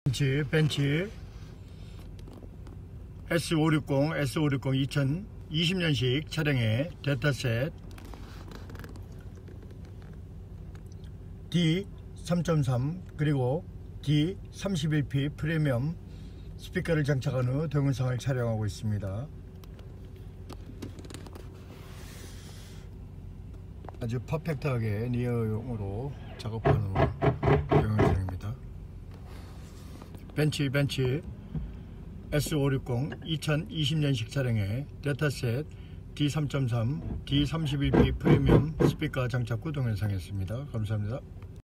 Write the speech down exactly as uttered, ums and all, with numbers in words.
벤치, 벤치 에스 오백육십, 에스 오백육십 이천이십 년식 차량의 데이터셋 디 삼 점 삼 그리고 디 삼십일 피 프리미엄 스피커를 장착한 후 동영상을 촬영하고 있습니다. 아주 퍼펙트하게 니어용으로 작업한 후 동영상입니다. 벤치 벤치 에스 오백육십 이천이십 년식 차량의 데이터셋 디 삼 점 삼, 디 삼십일 피 프리미엄 스피커 장착 후 동영상이었습니다. 감사합니다.